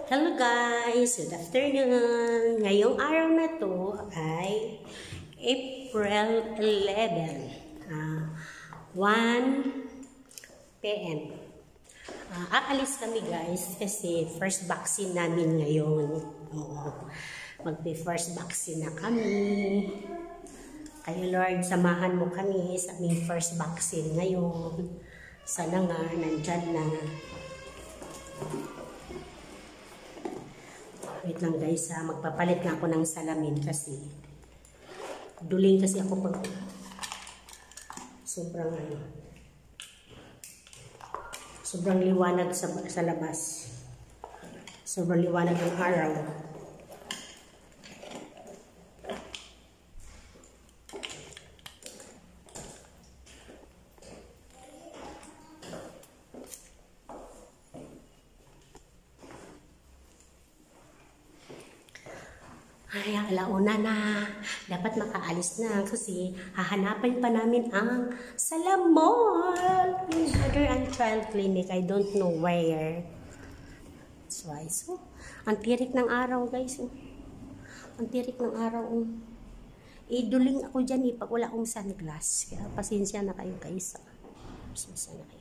Hello guys! Good afternoon! Ngayong araw na to ay April 11, 1 PM. Aalis kami guys kasi first vaccine namin ngayon. Magbe-first vaccine na kami. Kayo Lord, samahan mo kami sa aming first vaccine ngayon. Sana nga, nandyan na. Wait lang guys, magpapalit nga ako ng salamin kasi duling kasi ako pag sobrang liwanag sa labas. Sobrang liwanag ng araw. Ay, alauna na. Dapat makaalis na kasi hahanapin pa namin ang Salam Mall. Yung mother and child clinic. I don't know where. That's why. So, ang tirik ng araw guys. Ang tirik ng araw. Duling ako dyan pag wala akong sunglass. Kaya pasensya na kayo guys. Pasensya na kayo.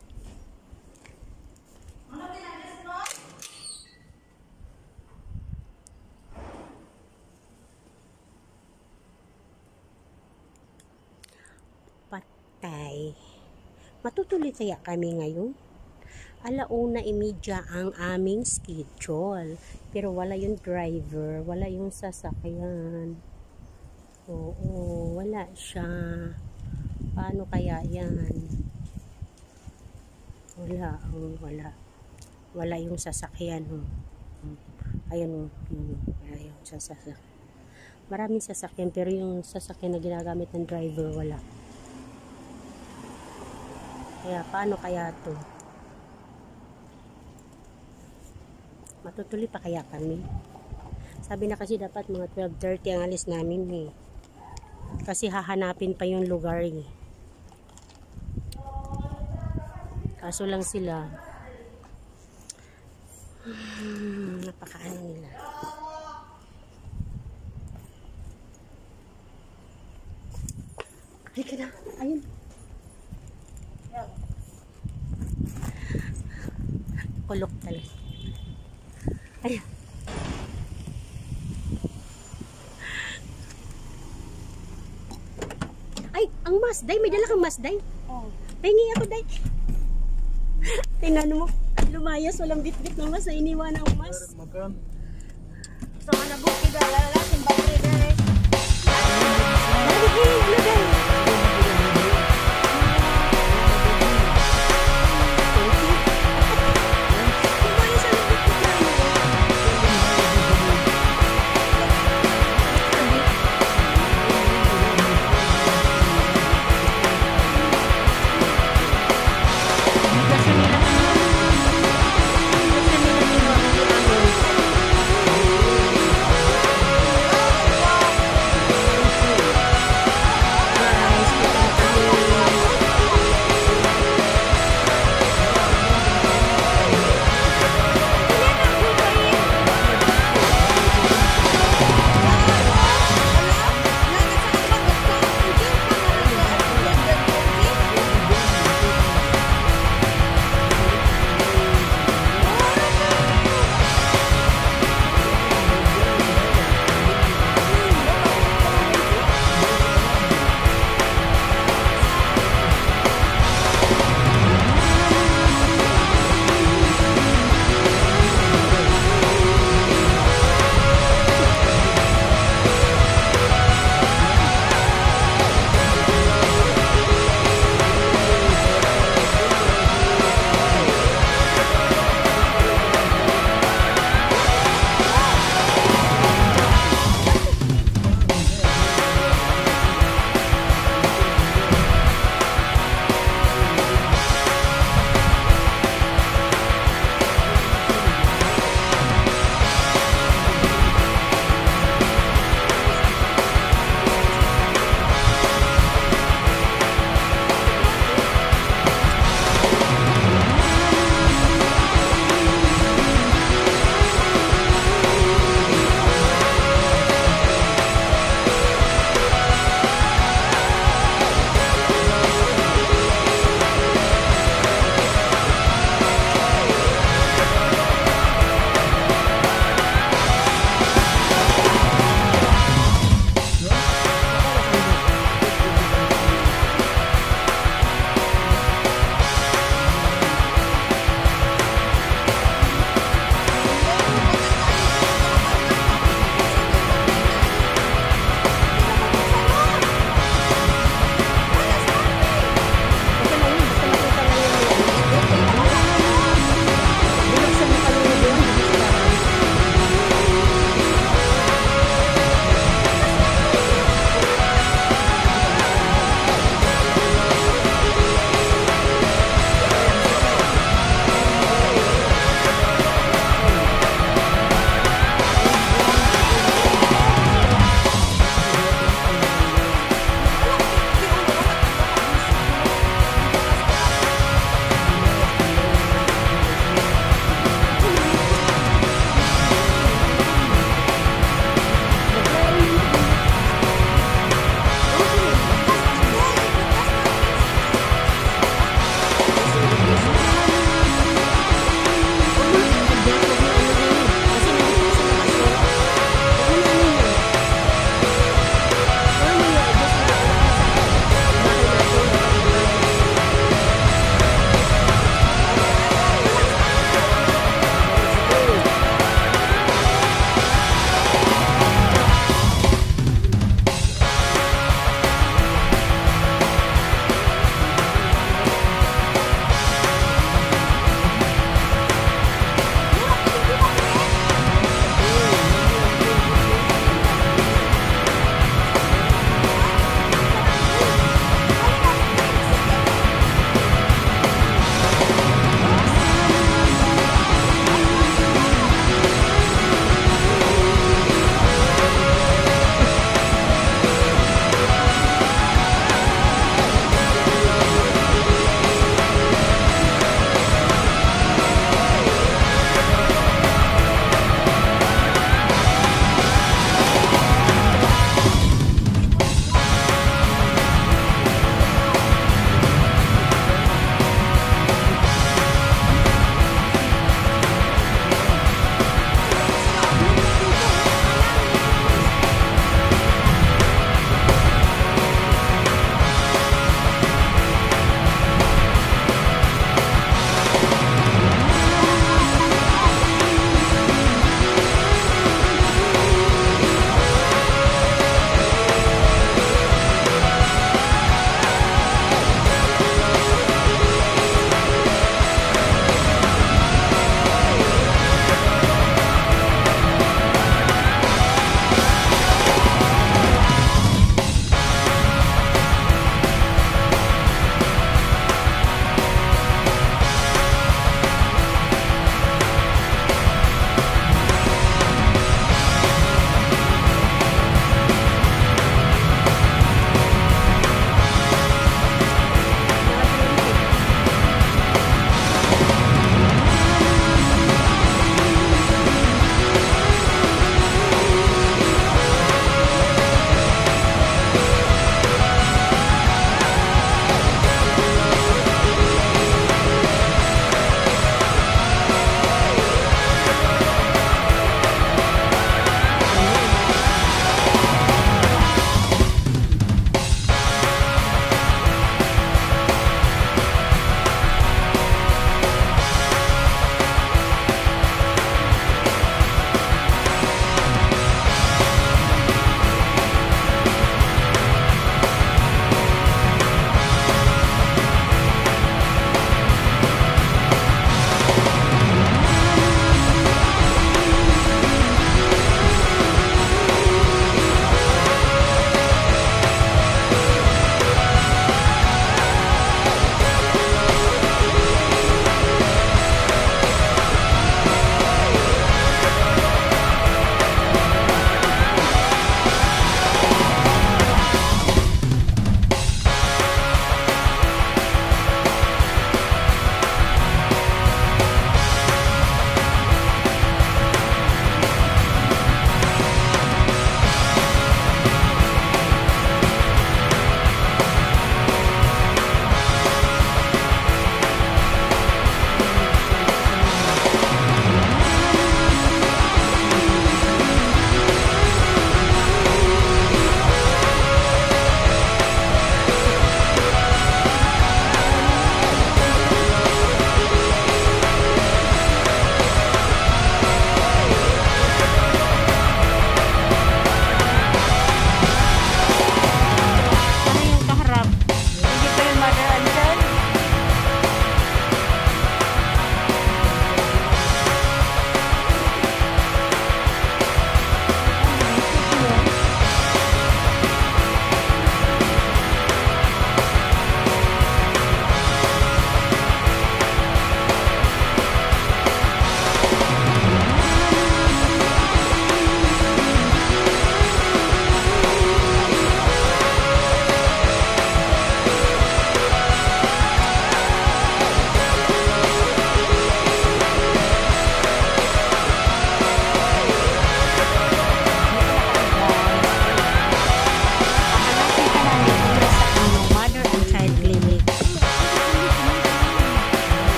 Patay. Matutuloy kaya kami ngayon? 1:30 ang aming schedule. Pero wala yung driver, wala yung sasakyan. Oo, wala siya. Paano kaya yan? Wala yung sasakyan. Ayun, wala yung sasakyan. Maraming sasakyan pero yung sasakyan na ginagamit ng driver wala. Kaya paano kaya to? Matutuloy pa kaya kami? Sabi na kasi dapat mga 12:30 ang alis namin Kasi hahanapin pa yung lugar Kaso lang sila napakaano nila. Ay ka na, ayun. Kulok talaga. Ayan. Ay, ang masday. May dala kang masday. Oh. Tingi ako, day. Tingnan mo. Lumayas. Walang bit-bit na mas. Iniwan ang mas. So, nabukid.